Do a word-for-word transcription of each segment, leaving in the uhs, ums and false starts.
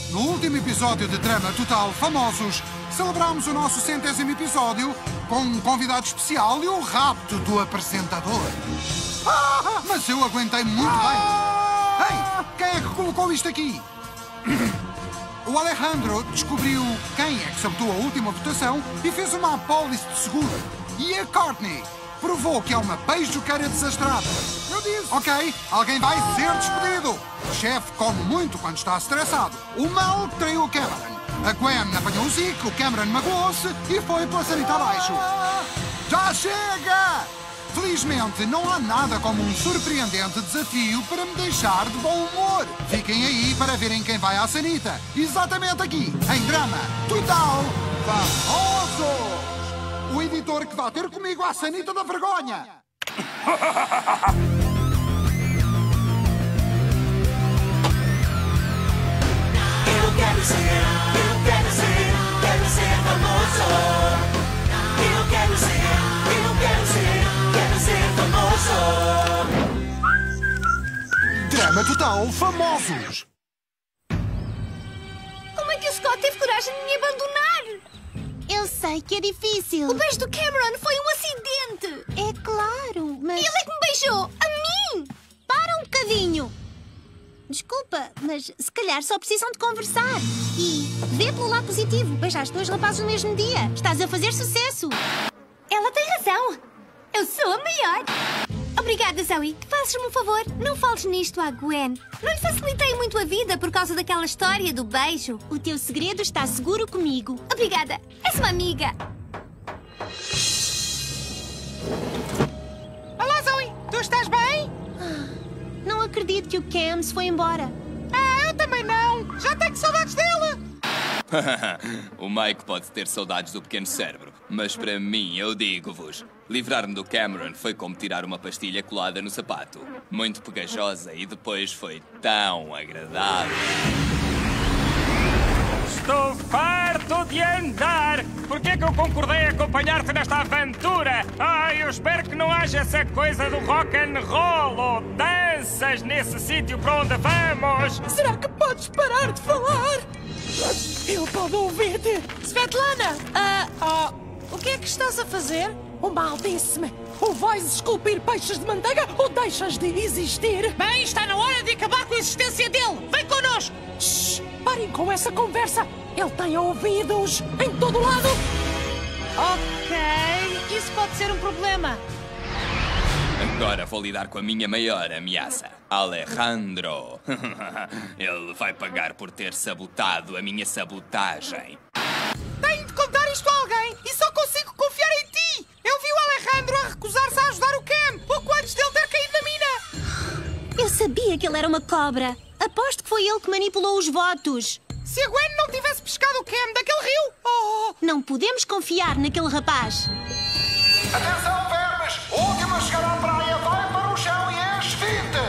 No último episódio de Drama Total Famosos, celebramos o nosso centésimo episódio com um convidado especial e o rapto do apresentador. Ah, mas eu aguentei muito bem. Ei, quem é que colocou isto aqui? O Alejandro descobriu quem é que sabotou a última votação e fez uma apólice de seguro. E a Courtney provou que é uma beijoqueira desastrada. Eu disse. Ok, alguém vai ser despedido. O chefe come muito quando está estressado. O Mal traiu o Cameron. A Gwen apanhou o Zeke, o Cameron magoou-se e foi pela sanita abaixo. Já chega! Felizmente, não há nada como um surpreendente desafio para me deixar de bom humor. Fiquem aí para verem quem vai à sanita. Exatamente aqui, em Drama Total Famosos. O editor que vai ter comigo à sanita da vergonha. Eu quero ser, eu quero ser, quero ser famoso. Eu quero ser, eu quero ser, quero ser famoso. Drama Total Famosos. Como é que o Scott teve coragem de me abandonar? Eu sei que é difícil. O beijo do Cameron foi um acidente. É claro, mas... E ele é que me beijou, a mim. Para um bocadinho. Desculpa, mas se calhar só precisam de conversar. E vê pelo lado positivo. Beijaste dois rapazes no mesmo dia. Estás a fazer sucesso. Ela tem razão. Eu sou a maior. Obrigada, Zoe. Fazes-me um favor? Não fales nisto à Gwen. Não lhe facilitei muito a vida por causa daquela história do beijo. O teu segredo está seguro comigo. Obrigada. És uma amiga. Olá, Zoe. Tu estás bem? Não acredito que o Cam se foi embora. Ah, eu também não. Já tenho saudades dele. O Mike pode ter saudades do pequeno cérebro, mas para mim, eu digo-vos, livrar-me do Cameron foi como tirar uma pastilha colada no sapato. Muito pegajosa e depois foi tão agradável. Estou farto de andar! Por que é que eu concordei a acompanhar-te nesta aventura? Ah, eu espero que não haja essa coisa do rock and roll ou danças nesse sítio para onde vamos! Será que podes parar de falar? Ele pode ouvir-te! Svetlana! Ah, ah, o que é que estás a fazer? O Mal disse-me: ou vais esculpir peixes de manteiga ou deixas de existir! Bem, está na hora de acabar com a existência dele! Vem connosco! Shhh! Parem com essa conversa! Ele tem ouvidos em todo lado! Ok, isso pode ser um problema. Agora vou lidar com a minha maior ameaça, Alejandro. Ele vai pagar por ter sabotado a minha sabotagem. Tenho de contar isto a alguém e só consigo confiar em ti! Eu vi o Alejandro a recusar-se a ajudar o Cam pouco antes dele ter caído na mina! Eu sabia que ele era uma cobra. Aposto que foi ele que manipulou os votos. Se a Gwen não tivesse pescado o Cam daquele rio... Oh! Não podemos confiar naquele rapaz. Atenção, vermes! O último a chegar à praia vai para o chão e enche vinte!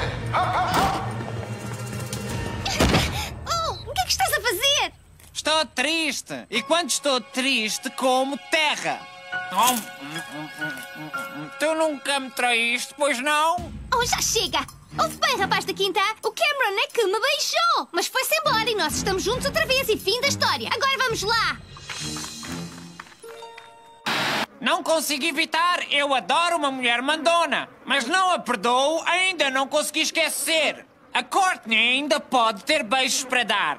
Oh, o que é que estás a fazer? Estou triste. E quando estou triste, como terra. Tu nunca me traíste, pois não? Oh, já chega! Ouve bem, rapaz da quinta, o Cameron é que me beijou, mas foi-se embora e nós estamos juntos outra vez e fim da história. Agora vamos lá. Não consigo evitar. Eu adoro uma mulher mandona, mas não a perdoo, ainda não consegui esquecer. A Courtney ainda pode ter beijos para dar.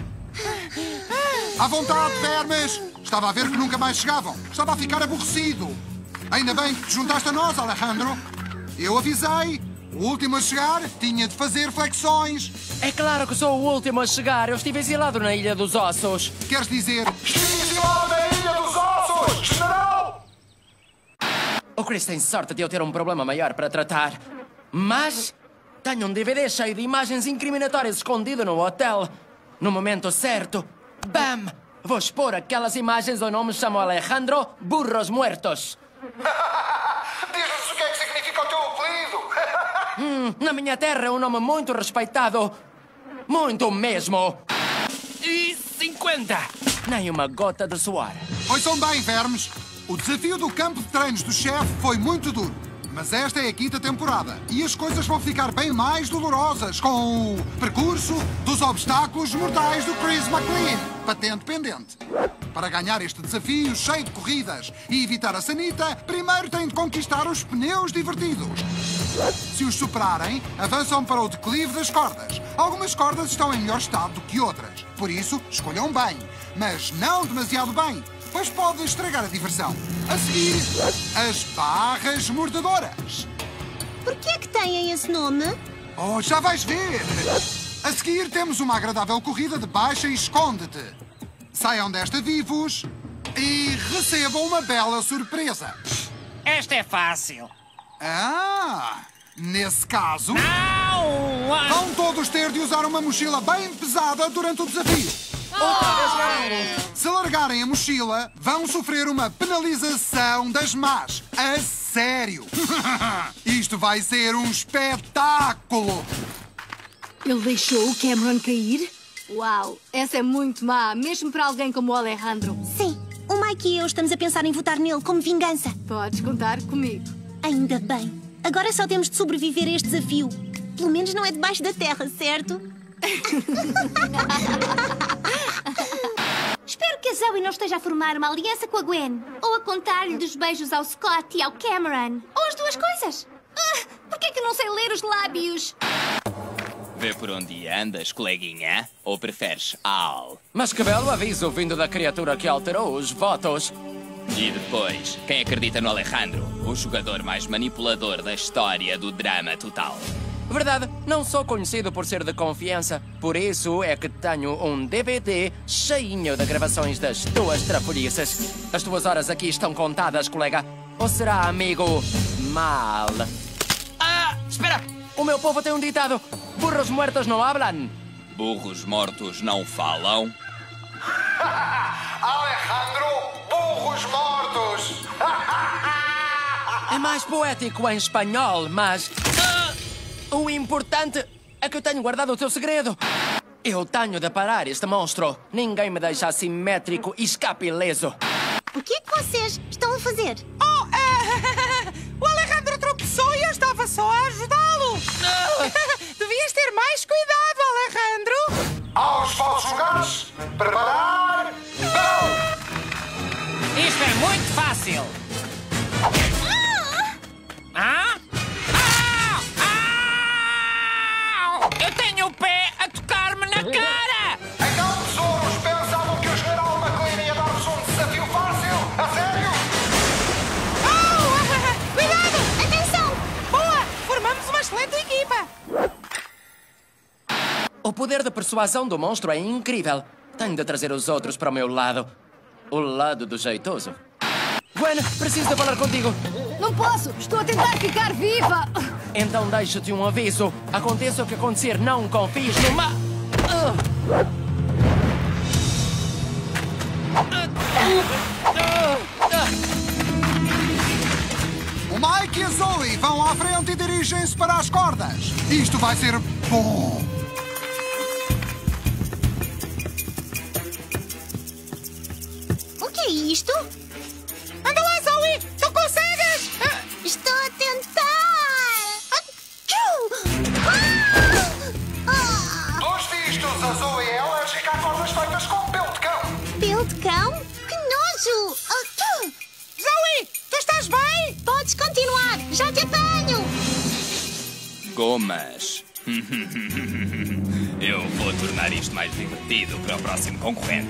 À vontade, vermes! Estava a ver que nunca mais chegavam. Estava a ficar aborrecido. Ainda bem que te juntaste a nós, Alejandro. Eu avisei. O último a chegar tinha de fazer flexões. É claro que sou o último a chegar. Eu estive exilado na Ilha dos Ossos. Queres dizer... Estive exilado na Ilha dos Ossos, general! O Chris tem sorte de eu ter um problema maior para tratar. Mas tenho um D V D cheio de imagens incriminatórias escondido no hotel. No momento certo, bam! Vou expor aquelas imagens onde não me chamo Alejandro Burros Muertos. Diz-nos o que é que significa o teu apelido. hum, na minha terra é um nome muito respeitado. Muito mesmo. E cinquenta. Nem uma gota de suor. Ouçam bem, vermes. O desafio do campo de treinos do chefe foi muito duro. Mas esta é a quinta temporada e as coisas vão ficar bem mais dolorosas com o percurso dos obstáculos mortais do Chris McLean. Patente pendente. Para ganhar este desafio cheio de corridas e evitar a sanita, primeiro tem de conquistar os pneus divertidos. Se os superarem, avançam para o declive das cordas. Algumas cordas estão em melhor estado do que outras. Por isso, escolham bem, mas não demasiado bem, pois pode estragar a diversão. A seguir, as barras mordedoras. Por que é que têm esse nome? Oh, já vais ver! A seguir temos uma agradável corrida de baixa e esconde-te. Saiam desta vivos e recebam uma bela surpresa. Esta é fácil. Ah! Nesse caso, Não! vão todos ter de usar uma mochila bem pesada durante o desafio. Se largarem a mochila, vão sofrer uma penalização das más. A sério! Isto vai ser um espetáculo! Ele deixou o Cameron cair? Uau, essa é muito má, mesmo para alguém como o Alejandro. Sim, o Mike e eu estamos a pensar em votar nele como vingança. Podes contar comigo. Ainda bem. Agora só temos de sobreviver a este desafio. Pelo menos não é debaixo da terra, certo? Espero que a Zoe não esteja a formar uma aliança com a Gwen. Ou a contar-lhe dos beijos ao Scott e ao Cameron. Ou as duas coisas. Ah, por que é que eu não sei ler os lábios? Vê por onde andas, coleguinha? Ou preferes Al? Mas que belo aviso vindo da criatura que alterou os votos. E depois, quem acredita no Alejandro? O jogador mais manipulador da história do drama total. Verdade, não sou conhecido por ser de confiança. Por isso é que tenho um D V D cheinho de gravações das tuas trafolhices. As tuas horas aqui estão contadas, colega. Ou será amigo mal? Ah, espera! O meu povo tem um ditado. Burros muertos não hablan. Burros mortos não falam. Alejandro, burros mortos! É mais poético em espanhol, mas... Ah, o importante é que eu tenho guardado o teu segredo. Eu tenho de parar este monstro. Ninguém me deixa assimétrico e escape ileso. O que é que vocês estão a fazer? Oh, é... o Alejandro tropeçou e eu estava só a ajudá-lo. Devias ter mais cuidado, Alejandro. Aos falsos lugares, preparar, go! Isto é muito fácil. Ah? Ah! Ah! Eu tenho o pé a tocar-me na cara! Então, tesouros, pensavam que o general McLean ia dar-vos um desafio fácil? A sério? Oh! Cuidado! Atenção! Boa! Formamos uma excelente equipa! O poder de persuasão do monstro é incrível. Tenho de trazer os outros para o meu lado. O lado do jeitoso. Gwen, preciso de falar contigo. Não posso, estou a tentar ficar viva. Então deixo-te um aviso. Aconteça o que acontecer, não confies numa... Ah. Ah. Ah. O Mike e a Zoe vão à frente e dirigem-se para as cordas. Isto vai ser bom. O que é isto? Anda lá, Zoe! Tu consegues! Ah, Estou a tentar! Atchoo! Ah! Ah! Dos vistos, a Zoe e ela chega a cordas feitas com pelo de cão. Pelo de cão? Que nojo! Atchoo! Zoe, tu estás bem? Podes continuar! Já te apanho! Gomas. Eu vou tornar isto mais divertido para o próximo concorrente.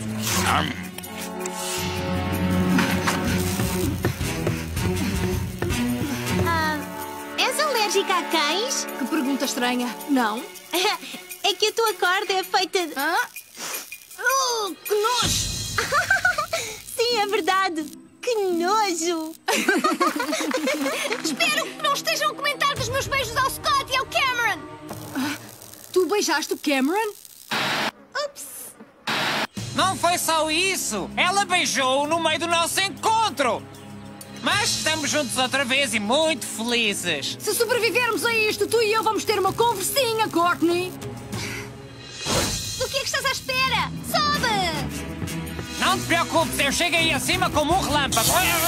Ah, és alérgica a cães? Que pergunta estranha. Não? É que a tua corda é feita de... Hã? Oh, que nojo! Sim, é verdade! Que nojo! Espero que não estejam a comentar dos meus beijos ao Scott e ao Cameron. Ah, tu beijaste o Cameron? Ups! Não foi só isso. Ela beijou-o no meio do nosso encontro. Mas estamos juntos outra vez e muito felizes. Se sobrevivermos a isto, tu e eu vamos ter uma conversinha, Courtney. Do que é que estás à espera? Sobe! Não Não te preocupes, eu chego aí acima como um relâmpago.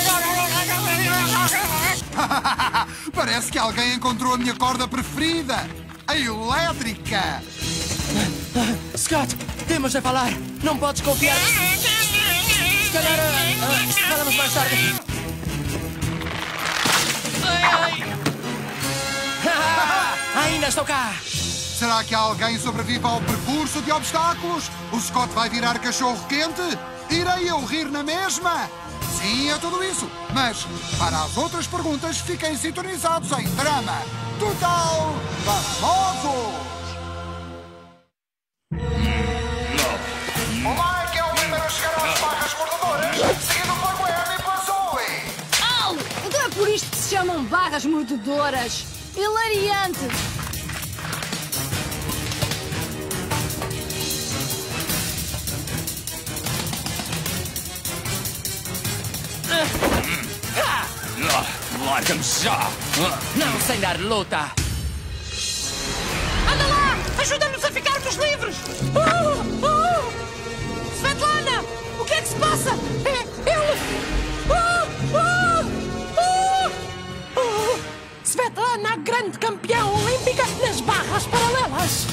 Parece que alguém encontrou a minha corda preferida, a elétrica. Scott, temos de falar. Não podes confiar. Se calhar, uh, uh, falamos mais tarde. Ainda estou cá. Será que alguém sobrevive ao percurso de obstáculos? O Scott vai virar cachorro quente? Irei eu rir na mesma? Sim, é tudo isso. Mas, para as outras perguntas, fiquem sintonizados em Drama Total Famosos! O Mike é o primeiro a chegar às barras mordedoras, seguido pela Gwen e pela Zoe. Au! Então é por isto que se chamam barras mordedoras. Hilariante! Larga-me já! Não sem dar luta. Anda lá! Ajuda-nos a ficarmos livres! Uh, uh. Svetlana! O que é que se passa? É, ele... Uh, uh, uh, uh. Svetlana, a grande campeã olímpica nas barras paralelas!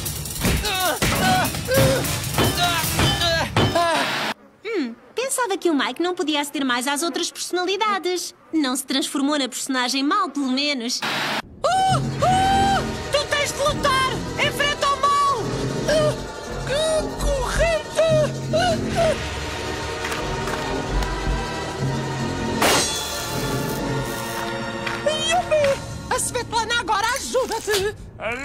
Hum, pensava que o Mike não podia aceder mais às outras personalidades. Não se transformou na personagem mal, pelo menos. Uh, uh, tu tens de lutar! Enfrenta o mal! Uh, que corrente! Uh, uh. Yupi! A Svetlana agora ajuda-te!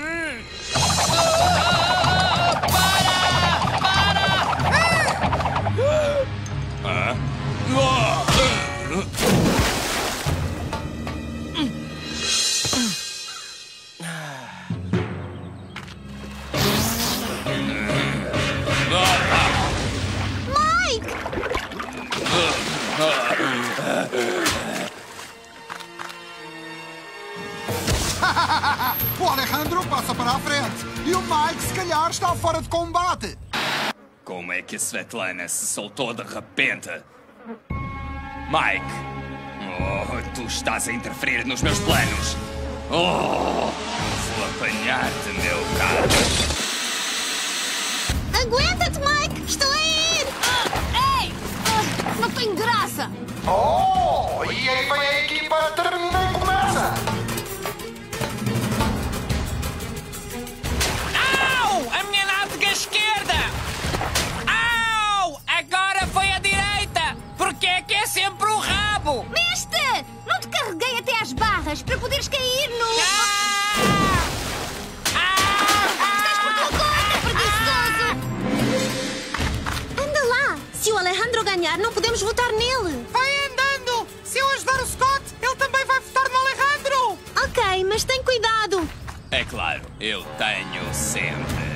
Mike! O Alejandro passa para a frente e o Mike, se calhar, está fora de combate. Como é que a Svetlana se soltou de repente? Mike! Oh, tu estás a interferir nos meus planos! Oh! Vou apanhar-te, meu caro! Aguenta-te, Mike! Estou a ir! Ah, ei! Ah, não tem graça! Oh! E aí vem a equipa, termina e começa! Au! A minha nádega esquerda! Au! Agora foi a direita! Porque é que é sempre o rabo? Mestre! Não te carreguei até às barras para poderes cair no... Ah! Estás por tua conta, preguiçoso! Anda lá! Se o Alejandro ganhar, não podemos votar nele. Vai andando! Se eu ajudar o Scott, ele também vai votar no Alejandro! Ok, mas tem cuidado. É claro, eu tenho sempre.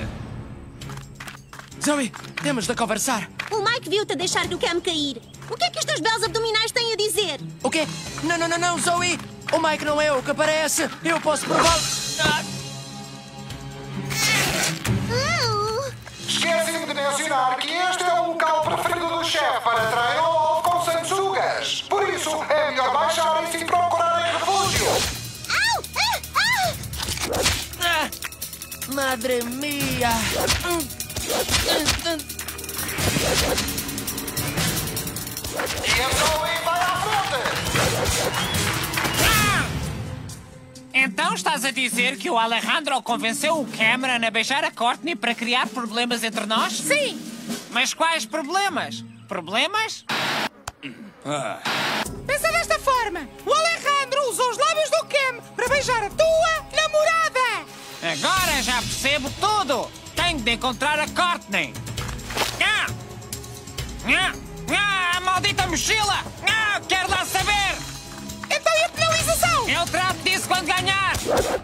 Zoe, temos de conversar. O Mike viu-te deixar o Cam cair. O que é que os teus belos abdominais têm a dizer? O quê? Não, não, não, não, Zoe! O Mike não é o que parece! Eu posso provar... Ah. Uh. Esqueci-me de mencionar que este é o local preferido do chefe para treino com sanguessugas. Por isso, é melhor baixarem-se e procurarem refúgio. Au! Ah! Ah! Ah. Madre mia! E a Zoe vai à frente. Ah! Então estás a dizer que o Alejandro convenceu o Cameron a beijar a Courtney para criar problemas entre nós? Sim! Mas quais problemas? Problemas? Pensa desta forma: o Alejandro usou os lábios do Cam para beijar a tua namorada! Agora já percebo tudo! Tenho de encontrar a Courtney! Ah! Ah! Ah! A maldita mochila! Ah! Quero lá saber! Então e a penalização? Eu trato disso quando ganhar!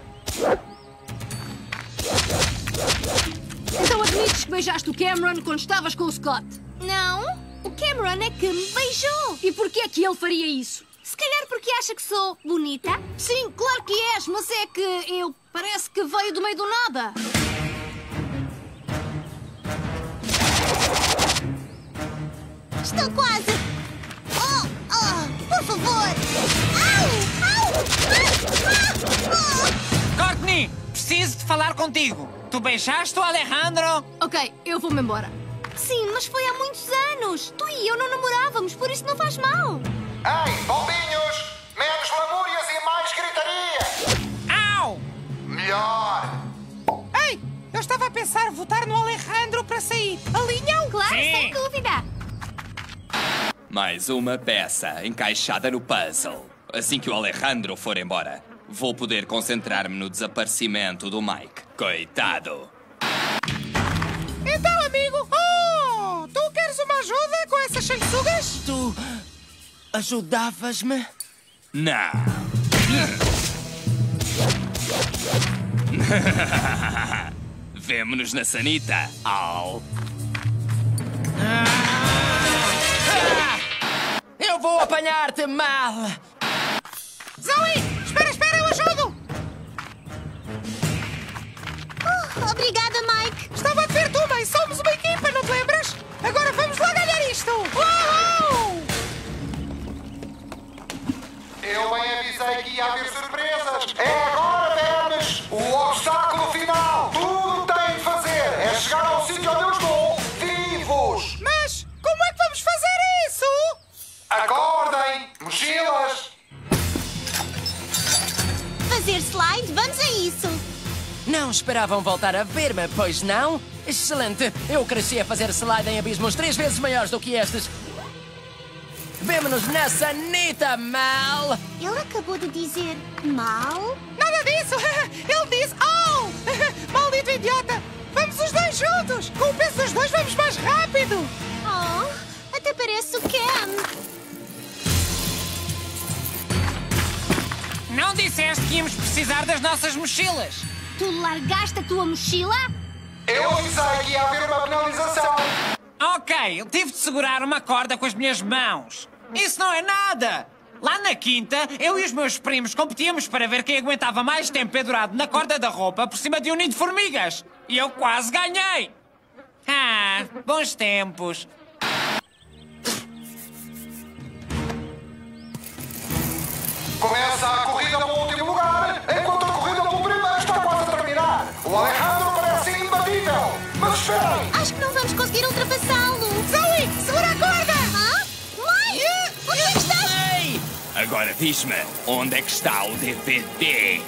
Então admites que beijaste o Cameron quando estavas com o Scott. Não, o Cameron é que me beijou. E porquê é que ele faria isso? Se calhar porque acha que sou bonita. Sim, claro que és, mas é que eu... Parece que veio do meio do nada. Estou quase. Oh, oh, por favor. Au, au, ah, ah, ah. Courtney, preciso de falar contigo. Tu beijaste o Alejandro? Ok, eu vou-me embora. Sim, mas foi há muitos anos. Tu e eu não namorávamos, por isso não faz mal. Ei, bombinhos! Menos lamúrias e mais gritaria! Au! Melhor! Ei, eu estava a pensar votar no Alejandro para sair. Alinham? Claro, Sim. sem dúvida. Mais uma peça encaixada no puzzle. Assim que o Alejandro for embora, vou poder concentrar-me no desaparecimento do Mike. Coitado! Então, amigo, oh, tu queres uma ajuda com essas sanguessugas? Tu ajudavas-me? Não! Vemo-nos na sanita, Al. Eu vou apanhar-te, Mal! Zoe, espera, espera, eu ajudo! Oh, obrigada, Mike. Estava a dizer tu, mãe, somos uma equipa, não te lembras? Agora vamos lá ganhar isto! Uau! Eu bem avisei que ia haver surpresas. É agora, vermes! O obstáculo final! Tudo tem de fazer! É chegar ao sítio onde eu estou, vivos! Mas como é que vamos fazer isso? Acordem! Mochilas! Fazer slide, vamos a isso. Não esperavam voltar a ver-me, pois não? Excelente! Eu cresci a fazer slide em abismos três vezes maiores do que estes. Vemo-nos na sanita, Mal! Ele acabou de dizer mal? Nada disso! Ele disse oh! Maldito idiota! Vamos os dois juntos! Com o peso dos dois vamos mais rápido! Oh, até parece o Ken. Não disseste que íamos precisar das nossas mochilas? Tu largaste a tua mochila? Eu avisei que ia haver uma penalização! Ok, eu tive de segurar uma corda com as minhas mãos. Isso não é nada! Lá na quinta, eu e os meus primos competíamos para ver quem aguentava mais tempo pendurado na corda da roupa por cima de um ninho de formigas. E eu quase ganhei! Ah, bons tempos. Começa a corrida pelo último lugar, enquanto a corrida pelo primeiro está quase a terminar. O Alejandro parece imbatível, mas esperem! Acho que não vamos conseguir ultrapassá-lo. Zoe, segura a corda! Hã? Mike, onde é que estás? Ei! Agora diz-me, onde é que está o D V D?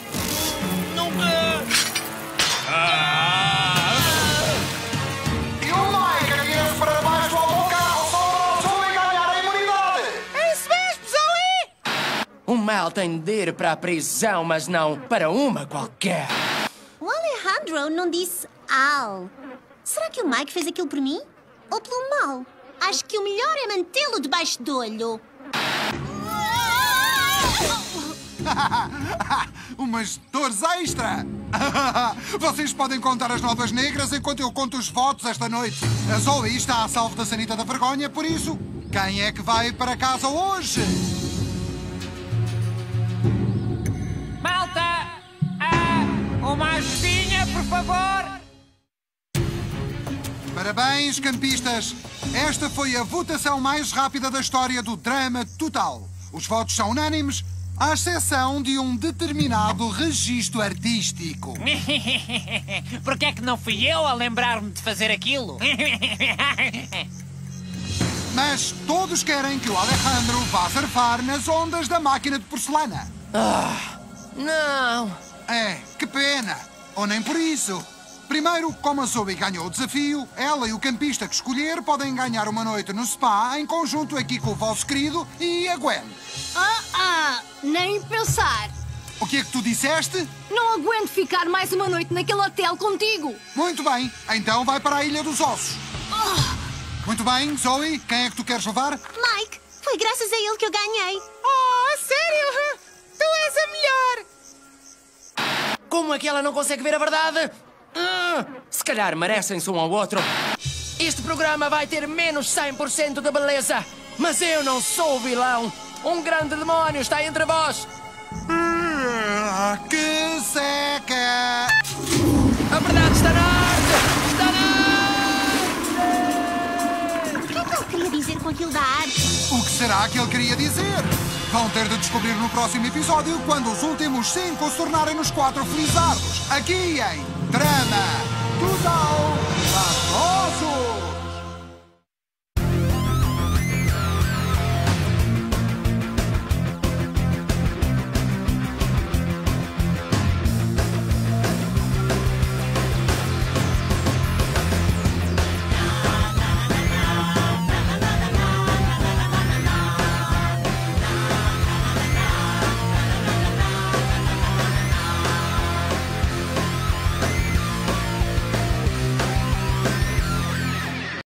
E o Mike atira-se para baixo do autocarro só para o Zoe ganhar a imunidade! É isso mesmo, Zoe! O Mal tem de ir para a prisão, mas não para uma qualquer. O Alejandro não disse Al. Será que o Mike fez aquilo por mim? Ou pelo mal? Acho que o melhor é mantê-lo debaixo do olho. Umas dores extra! Vocês podem contar as notas negras enquanto eu conto os votos esta noite. A Zoe está a salvo da sanita da vergonha, por isso, quem é que vai para casa hoje? Malta! Ah, uma ajudinha, por favor! Parabéns, campistas! Esta foi a votação mais rápida da história do Drama Total. Os votos são unânimes, à exceção de um determinado registro artístico. Porque é que não fui eu a lembrar-me de fazer aquilo? Mas todos querem que o Alejandro vá surfar nas ondas da máquina de porcelana. Não! É, que pena! Ou nem por isso. Primeiro, como a Zoe ganhou o desafio, ela e o campista que escolher podem ganhar uma noite no spa em conjunto aqui com o vosso querido e a Gwen. Ah, ah, nem pensar. O que é que tu disseste? Não aguento ficar mais uma noite naquele hotel contigo. Muito bem, então vai para a Ilha dos Ossos. Muito bem, Zoe, quem é que tu queres levar? Mike, foi graças a ele que eu ganhei. Oh, sério? Tu és a melhor! Como é que ela não consegue ver a verdade? Ah, se calhar merecem-se um ao outro. Este programa vai ter menos cem por cento de beleza. Mas eu não sou o vilão. Um grande demónio está entre vós. Ah, que seca! A verdade está na arte! Está na O que é que ele queria dizer com aquilo inútil da arte. O que será que ele queria dizer? Vão ter de descobrir no próximo episódio, quando os últimos cinco se tornarem nos quatro felizardos. Aqui em Drama Total.